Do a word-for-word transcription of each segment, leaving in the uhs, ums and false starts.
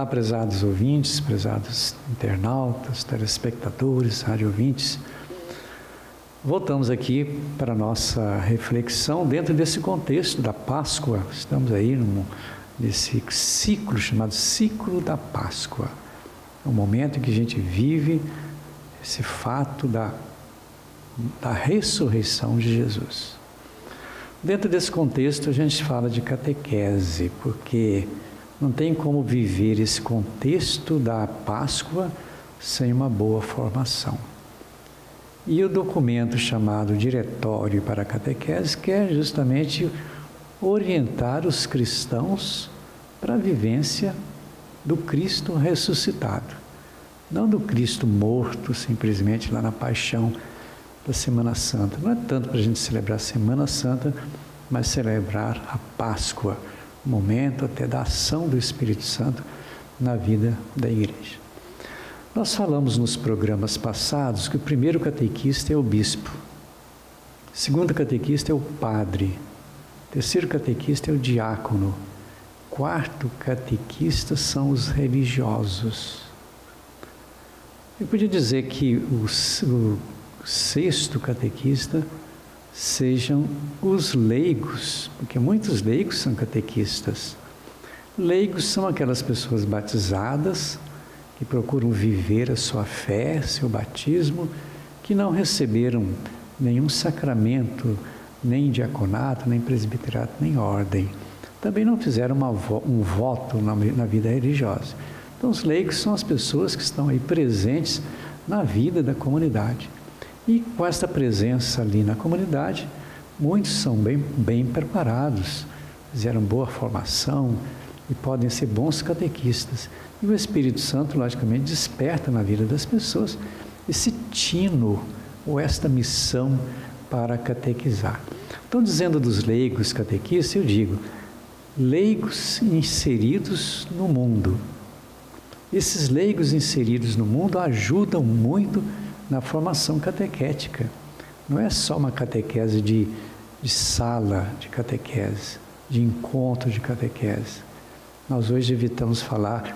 Olá, prezados ouvintes, prezados internautas, telespectadores, radiovintes. Voltamos aqui para a nossa reflexão dentro desse contexto da Páscoa. Estamos aí num, nesse ciclo chamado ciclo da Páscoa. É um momento em que a gente vive esse fato da, da ressurreição de Jesus. Dentro desse contexto a gente fala de catequese, porque não tem como viver esse contexto da Páscoa sem uma boa formação. E o documento chamado Diretório para a Catequese quer justamente orientar os cristãos para a vivência do Cristo ressuscitado. Não do Cristo morto, simplesmente lá na paixão da Semana Santa. Não é tanto para a gente celebrar a Semana Santa, mas celebrar a Páscoa, o momento até da ação do Espírito Santo na vida da igreja. Nós falamos nos programas passados que o primeiro catequista é o bispo, o segundo catequista é o padre, o terceiro catequista é o diácono, o quarto catequista são os religiosos. Eu podia dizer que o, o sexto catequista sejam os leigos, porque muitos leigos são catequistas. Leigos são aquelas pessoas batizadas que procuram viver a sua fé, seu batismo, que não receberam nenhum sacramento, nem diaconato, nem presbiterato, nem ordem. Também não fizeram uma, um voto na, na vida religiosa. Então os leigos são as pessoas que estão aí presentes na vida da comunidade. E com esta presença ali na comunidade, muitos são bem, bem preparados, fizeram boa formação e podem ser bons catequistas. E o Espírito Santo, logicamente, desperta na vida das pessoas esse tino ou esta missão para catequizar. Então, dizendo dos leigos catequistas, eu digo, leigos inseridos no mundo. Esses leigos inseridos no mundo ajudam muito na formação catequética. Não é só uma catequese de, de sala de catequese, de encontro de catequese. Nós hoje evitamos falar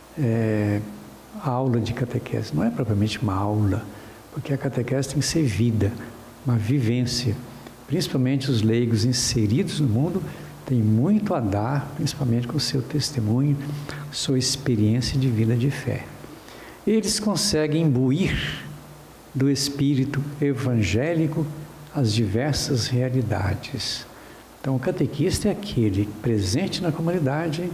é, aula de catequese. Não é propriamente uma aula, porque a catequese tem que ser vida, uma vivência. Principalmente os leigos inseridos no mundo têm muito a dar, principalmente com o seu testemunho, sua experiência de vida de fé. Eles conseguem imbuir do espírito evangélico as diversas realidades. Então, o catequista é aquele presente na comunidade,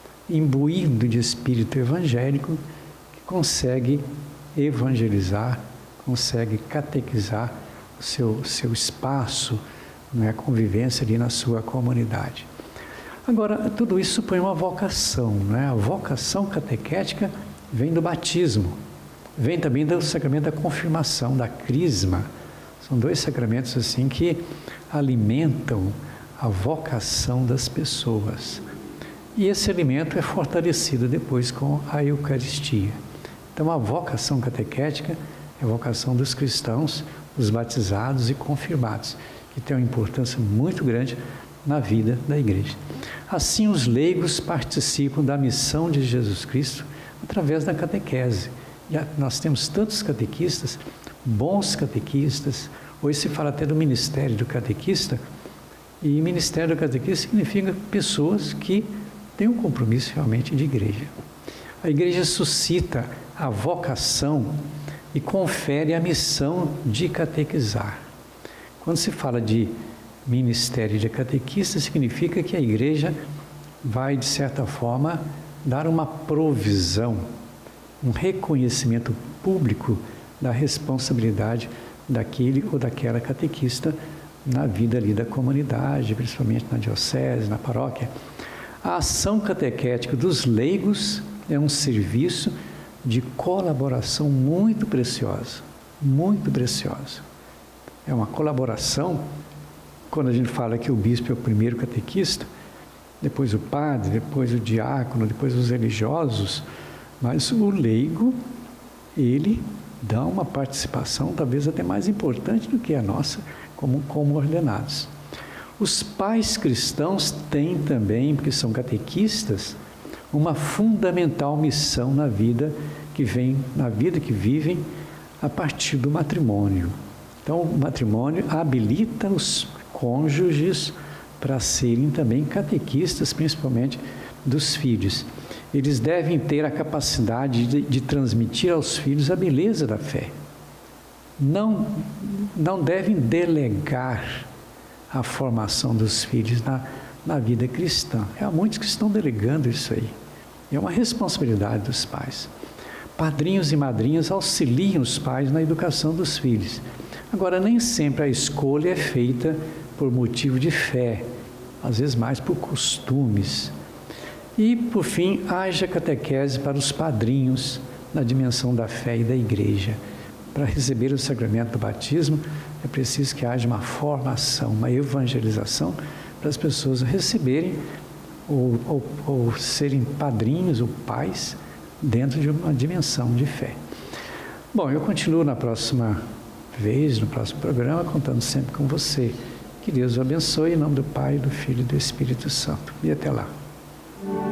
imbuído de espírito evangélico, que consegue evangelizar, consegue catequizar o seu, seu espaço, né, a convivência ali na sua comunidade. Agora, tudo isso supõe uma vocação, né? A vocação catequética vem do batismo. Vem também do sacramento da confirmação, da crisma. São dois sacramentos assim que alimentam a vocação das pessoas. E esse alimento é fortalecido depois com a Eucaristia. Então a vocação catequética é a vocação dos cristãos, dos batizados e confirmados, que tem uma importância muito grande na vida da igreja. Assim os leigos participam da missão de Jesus Cristo através da catequese. E nós temos tantos catequistas, bons catequistas. Hoje se fala até do ministério do catequista, e ministério do catequista significa pessoas que têm um compromisso realmente de igreja. A igreja suscita a vocação e confere a missão de catequizar. Quando se fala de ministério de catequista, significa que a igreja vai, de certa forma, dar uma provisão, um reconhecimento público da responsabilidade daquele ou daquela catequista na vida ali da comunidade, principalmente na diocese, na paróquia. A ação catequética dos leigos é um serviço de colaboração muito preciosa, muito preciosa. É uma colaboração, quando a gente fala que o bispo é o primeiro catequista, depois o padre, depois o diácono, depois os religiosos, mas o leigo, ele dá uma participação talvez até mais importante do que a nossa, como, como ordenados. Os pais cristãos têm também, porque são catequistas, uma fundamental missão na vida que vem, na vida que vivem a partir do matrimônio. Então, o matrimônio habilita os cônjuges para serem também catequistas, principalmente dos filhos. Eles devem ter a capacidade de, de transmitir aos filhos a beleza da fé. Não, não devem delegar a formação dos filhos na, na vida cristã. Há muitos que estão delegando isso aí. É uma responsabilidade dos pais. Padrinhos e madrinhas auxiliam os pais na educação dos filhos. Agora, nem sempre a escolha é feita por motivo de fé, às vezes mais por costumes. E, por fim, haja catequese para os padrinhos na dimensão da fé e da igreja. Para receber o sacramento do batismo, é preciso que haja uma formação, uma evangelização, para as pessoas receberem ou, ou, ou serem padrinhos ou pais dentro de uma dimensão de fé. Bom, eu continuo na próxima vez, no próximo programa, contando sempre com você. Que Deus o abençoe, em nome do Pai, do Filho e do Espírito Santo. E até lá.